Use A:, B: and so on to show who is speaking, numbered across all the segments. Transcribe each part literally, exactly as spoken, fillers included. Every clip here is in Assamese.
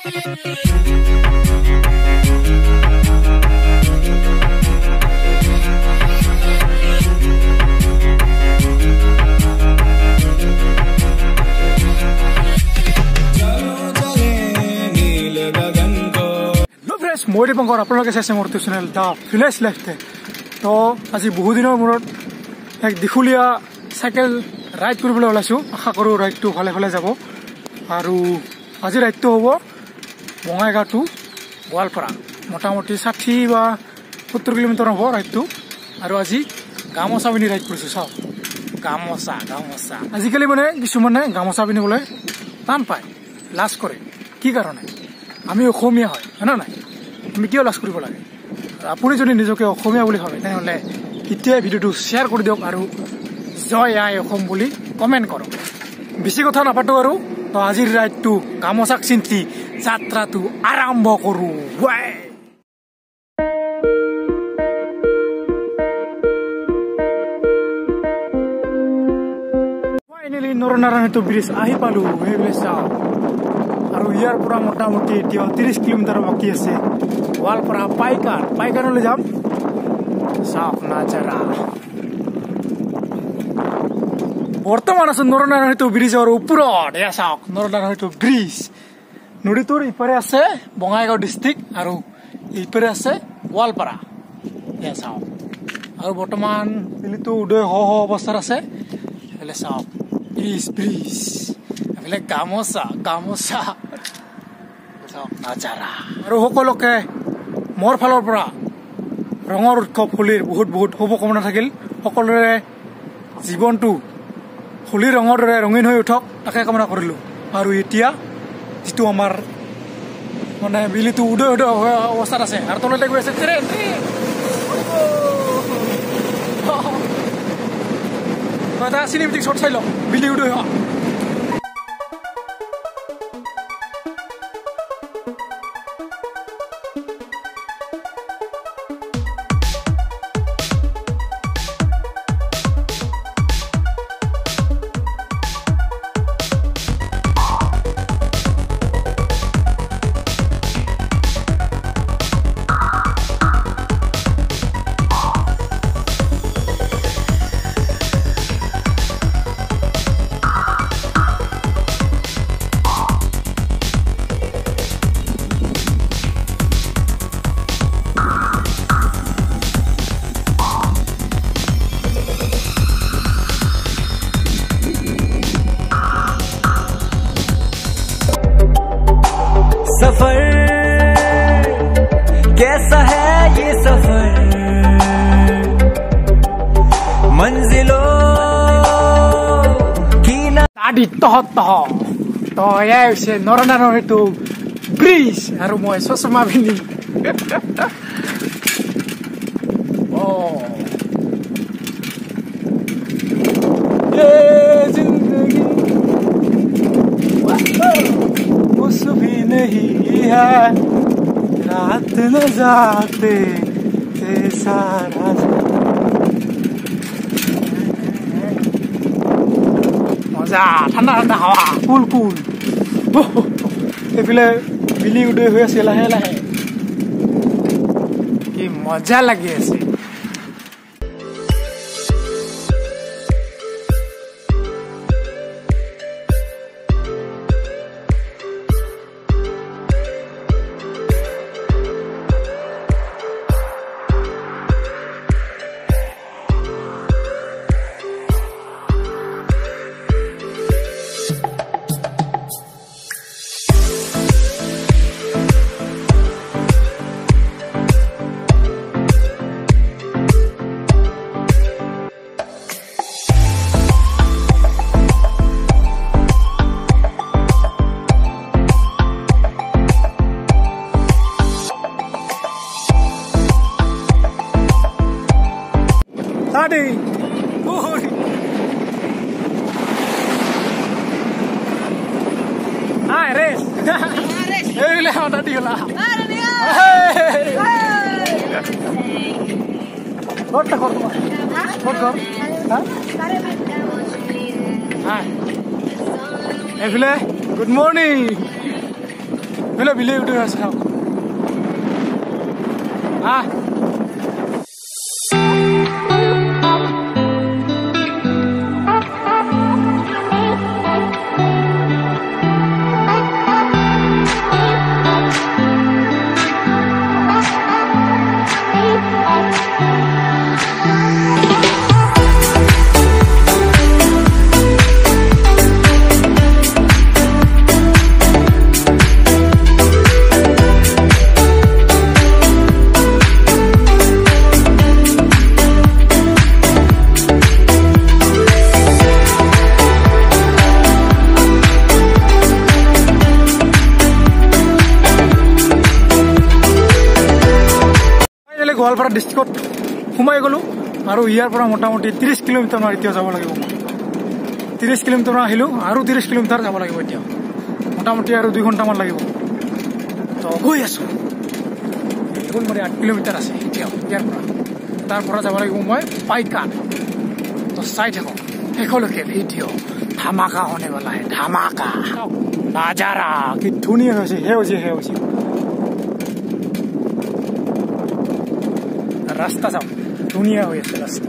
A: মই দীপঙ্কৰ আপোনালোকে চাইছে মোৰ চেনেল দা ভিলেজ লাইফতে তো আজি বহু দিনৰ মূৰত এক দীঘলীয়া চাইকেল ৰাইড কৰিবলৈ ওলাইছোঁ আশা কৰোঁ ৰাইডটো ভালে ভালে যাব আৰু আজি ৰাইডটো হ'ব বঙাইগাঁও টু গোৱালপাৰা মোটামুটি ষাঠি বা সত্তৰ কিলোমিটাৰ হ'ব ৰাইডটো আৰু আজি গামোচা পিন্ধি ৰাইড কৰিছোঁ চাওক গামোচা গামোচা আজিকালি মানে কিছুমানে গামোচা পিন্ধিবলৈ টান পায় লাজ কৰে কি কাৰণে আমি অসমীয়া হয় হয়নে নাই আমি কিয় লাজ কৰিব লাগে আপুনি যদি নিজকে অসমীয়া বুলি ভাবে তেনেহ'লে এতিয়া ভিডিঅ'টো শ্বেয়াৰ কৰি দিয়ক আৰু জয় আই অসম বুলি কমেণ্ট কৰক বেছি কথা নাপাতো আৰু তো আজিৰ ৰাইডটো গামোচাক চিন্তি যাত্ৰাটো আৰম্ভ কৰোঁ ফাইনেলি নৰনাৰায়ণ ব্ৰিজ আহি পালো সেইবিলাক চাওঁ আৰু ইয়াৰ পৰা মোটামুটি এতিয়া ত্ৰিশ কিলোমিটাৰ বাকী আছে গোৱালপাৰা পাইকান পাইকানলৈ যাম চাওক নাজাৰা বৰ্তমান আছো নৰনাৰায়ণ ব্ৰিজৰ ওপৰত এয়া চাওক নৰনাৰায়ণ ব্ৰিজ নদীটোৰ ইপাৰে আছে বঙাইগাঁও ডিষ্ট্ৰিক্ট আৰু ইপাৰে আছে গোৱালপাৰা এয়া চাওক আৰু বৰ্তমান দিল্লীটো উদয় হ হ অৱস্থাত আছে এইফালে চাওক ব্ৰিজ ব্ৰিজ এইফালে গামোচা গামোচা নাজাৰা আৰু সকলোকে মোৰ ফালৰ পৰা ৰঙৰ উৎসৱ হোলীৰ বহুত বহুত শুভকামনা থাকিল সকলোৰে জীৱনটো হোলীৰ ৰঙৰ দৰে ৰঙীন হৈ উঠক তাকে কামনা কৰিলোঁ আৰু এতিয়া যিটো আমাৰ মানে বিলিটো উদয় উদয় হোৱা অৱস্থাত আছে আৰু তলতে গৈ আছে ট্ৰেইন এটা চিনেমেটিক শ্বট চাই লওক বিলি উদয় হোৱা
B: सफर कैसा है ये सफर मंजिलों की ना
A: আদি তহ তহ তো এয়াই হৈছে নৰনাৰায়ণ ব্ৰিজ আৰু মই চশমা পিন্ধি অ জিন্দগী कुछ भी नहीं है रात न जाते सारा মজা ঠাণ্ডা ঠাণ্ডা হাৱা কুল কুল এইফালে বিলি উদয় হৈ আছে লাহে লাহে কি মজা লাগি আছে Tadi, uhui, hai res, eh lihat tadi lah, Kor tak kor kor, kor kor, hai, eh good morning, এইফালে বিলে উঠি আছে চাওক আহ গোৱালপাৰা ডিষ্ট্ৰিক্টত সোমাই গ'লো আৰু ইয়াৰ পৰা মোটামুটি ত্ৰিশ কিলোমিটাৰ মান এতিয়া যাব লাগিব মই ত্ৰিশ কিলোমিটাৰ মান আহিলোঁ আৰু ত্ৰিশ কিলোমিটাৰ যাব লাগিব এতিয়া মোটামুটি আৰু দুই ঘণ্টামান লাগিব তো গৈ আছোঁ এখন মানে আঠ কিলোমিটাৰ আছে এতিয়া ইয়াৰ পৰা তাৰ পৰা যাব লাগিব মই পাইকান তো চাই থাকক শেষলৈকে ভিডিঅ' ধামাকা হ'নে বালা হে ধামাকা নাজাৰা কি ধুনীয়া হৈছে সেউজীয়া সেউজীয়া ৰাস্তা চাওক ধুনীয়া হৈ আছে ৰাস্তা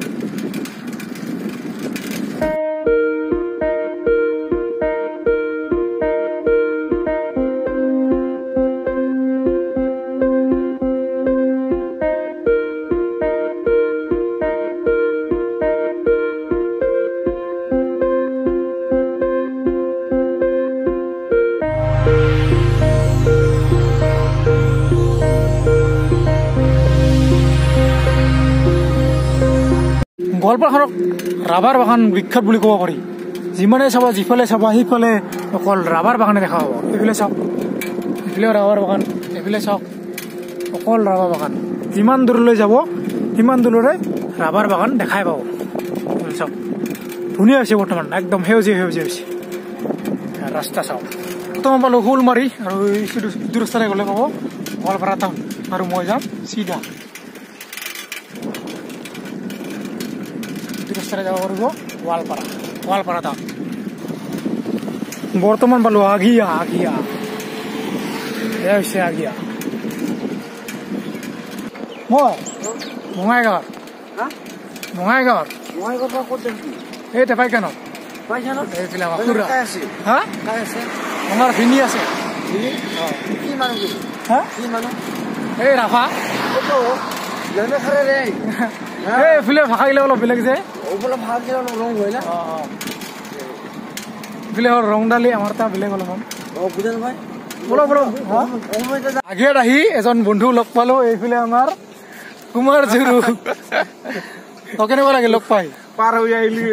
A: গোৱালপাৰাখনক ৰাবাৰ বাগান বিখ্যাত বুলি ক'ব পাৰি যিমানে চাবা যিফালে চাবা সিফালে অকল ৰাবাৰ বাগানে দেখা পাব এইফালে চাওক এইফালে ৰাবাৰ বাগান এইফালে চাওক অকল ৰাবাৰ বাগান যিমান দূৰলৈ যাব সিমান দূৰলৈ ৰাবাৰ বাগান দেখাই পাব চাওক ধুনীয়া হৈছে বৰ্তমান একদম সেউজীয়া সেউজীয়া হৈছে ৰাস্তা চাওক বৰ্তমান পালোঁ শোলমাৰি আৰু ইটো ৰাস্তাৰে গ'লে পাব গোৱালপাৰা টাউন আৰু মই যাম চিধা ৰাস্তাৰে যাব পাৰিব গোৱালপাৰা গোৱালপাৰা টাউন বৰ্তমান পালোঁ আগিয়া আগিয়া এয়া হৈছে আগিয়া মই বঙাইগাঁৱৰ বঙাইগাঁৱৰ এই পাইকানত এইফালে আমাৰ খুৰা হা আমাৰ ভিনি আছে এই ৰাভা এইফালে ভাষা গিলা অলপ বেলেগ যে এইফালে ৰং ডালি আমাৰ তাৰ বেলেগ অলপমান আগিয়াত আহি এজন বন্ধু লগ পালো এইফালে আমাৰ কুমাৰ জুৰু তই কেনেকুৱা লাগে লগ পাই পাৰ হৈ আহিলি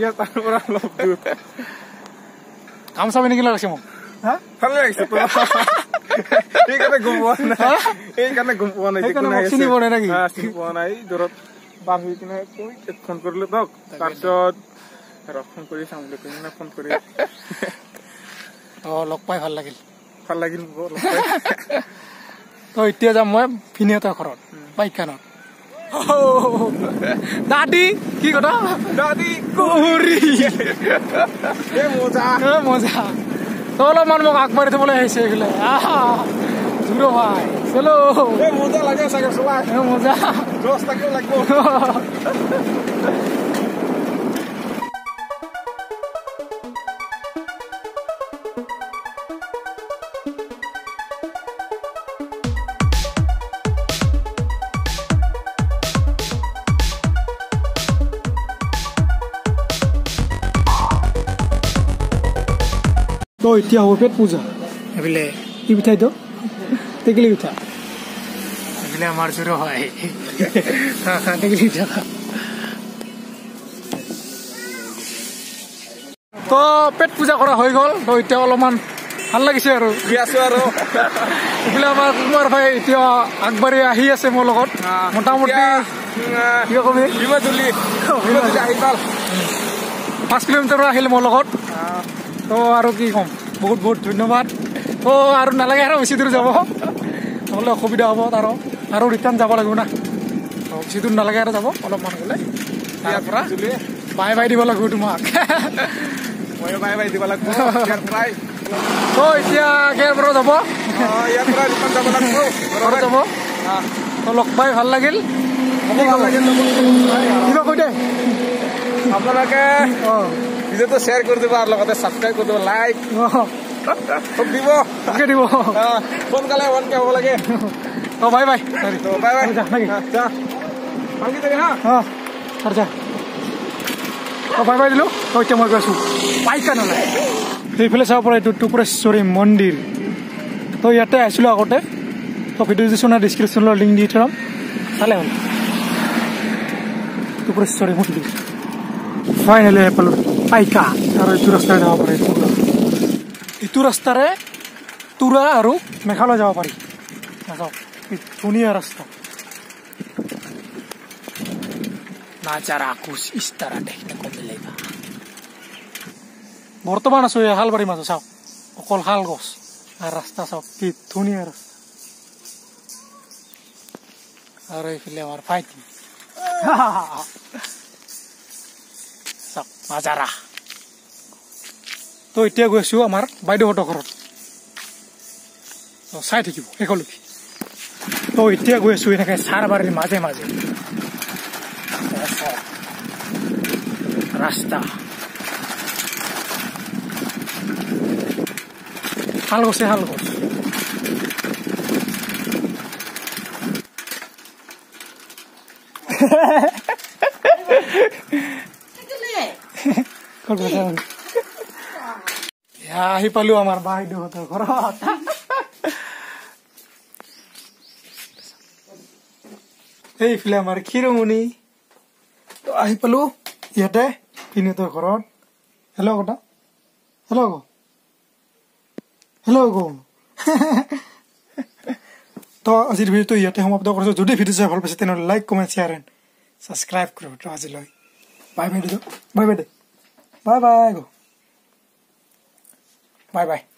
A: কাম চাবি নেকি লাগিছে মোক ভালে লাগিছে এইকাৰণে গম পোৱা নাই এইকাৰণে গম পোৱা নাই চিনি পোৱা নাই নেকি চিনি পোৱা নাই দূৰত পাৰ হৈ কিনে ফোন কৰিলো তক তাৰপিছত ফোন কৰি চাম বুলি কৈ ফোন কৰি অ লগ পাই ভাল লাগিল ভাল লাগিল তো এতিয়া যাম মই ভিনিহঁতৰ ঘৰত পাইকানত দাদি কি কথা দাদি কুহুৰি মজা মজা তো অলপমান মোক আগবাঢ়ি থবলৈ আহিছে এইফালে জুৰো ভাই চলো মজা লাগে চাগে চলাই মজা দহ টাকাও লাগিব তো এতিয়া হ'ব পেট পূজা এইফালে কি পিঠাই তো টেকেলি পিঠা এইফালে আমাৰ জোৰো হয় টেকেলি পিঠা তো পেট পূজা কৰা হৈ গ'ল তো এতিয়া অলপমান ভাল লাগিছে আৰু আছো আৰু এইফালে আমাৰ কুমাৰ ভাই এতিয়া আগবাঢ়ি আহি আছে মোৰ লগত মোটামুটি কি কবি পাঁচ কিলোমিটাৰ আহিলে মোৰ লগত তো আৰু কি ক'ম বহুত বহুত ধন্যবাদ তো আৰু নালাগে আৰু বেছি দূৰ যাব নহ'লে অসুবিধা হ'ব তাৰ আৰু ৰিটাৰ্ণ যাব লাগিব না তো বেছি দূৰ নালাগে আৰু যাব অলপমান গ'লে তাৰ পৰা বাই বাই দিব লাগিব তোমাক ময়ো বাই বাই দিব লাগিব তো এতিয়া কেৰ পৰা যাব
C: ইয়াৰ পৰা দোকান যাব লাগিব
A: ঘৰত যাব তো লগ পাই ভাল লাগিল কিবা কৈ দে
C: আপোনালোকে ভিডিঅ'টো শ্বেয়াৰ কৰি দিব আৰু লগতে ছাবস্ক্ৰাইব কৰি দিব লাইক সব দিব
A: তাকে দিব
C: সোনকালে ওৱান কে হ'ব লাগে
A: অ বাই বাই
C: বাই বাই
A: যা নাকি
C: যা ভালকে যাবি হা
A: অ আৰু যা অ বাই বাই দিলোঁ অ এতিয়া মই গৈ আছোঁ পাইকা নলাই সেইফালে চাব পৰা এইটো টুকুৰেশ্বৰী মন্দিৰ তো ইয়াতে আহিছিলোঁ আগতে তো ভিডিঅ' ডিছক্ৰিপশ্যনৰ ডিছক্ৰিপশ্যনৰ লিংক দি থ'ম চালে হ'ল টুকুৰেশ্বৰী মন্দিৰ ফাইনেলি আহি পালোঁ পাইকা আৰু এইটো ৰাস্তাৰে যাব পাৰে এইটো ৰাস্তাৰে তুৰা আৰু মেঘালয় যাব পাৰি নাযাওঁ ধুনীয়া ৰাস্তা নাজাৰা কুছ ইছ তাৰা দেখনে কো মিলেগা বৰ্তমান আছোঁ এই হালবাৰীৰ মাজত চাওক অকল শাল গছ আৰু ৰাস্তা চাওক কি ধুনীয়া ৰাস্তা আৰু এইফালে আমাৰ ফাইটিং চাওক নাজাৰা তো এতিয়া গৈ আছোঁ আমাৰ বাইদেউহঁতৰ ঘৰত চাই থাকিব শেষলৈকে তো এতিয়া গৈ আছোঁ এনেকৈ চাৰবাৰীৰ মাজে মাজে ৰাস্তা শাল গছে শাল গছ আহি পালো আমাৰ বাইদেউহঁতৰ ঘৰত এইফালে আমাৰ ক্ষীৰমণি তো আহি পালো ইয়াতে পিনেতৰ ঘৰত হেল্ল' কটা হেল্ল' গ হেল্ল' গ তো আজিৰ ভিডিঅ'টো ইয়াতে সমাপ্ত কৰিছোঁ যদি ভিডিঅ' চাই ভাল পাইছে তেনেহ'লে like comment share and subscribe কৰিব তো আজিলৈ বাই বাই দিলোঁ বাই বাই দে বাই বাই গ বাই বাই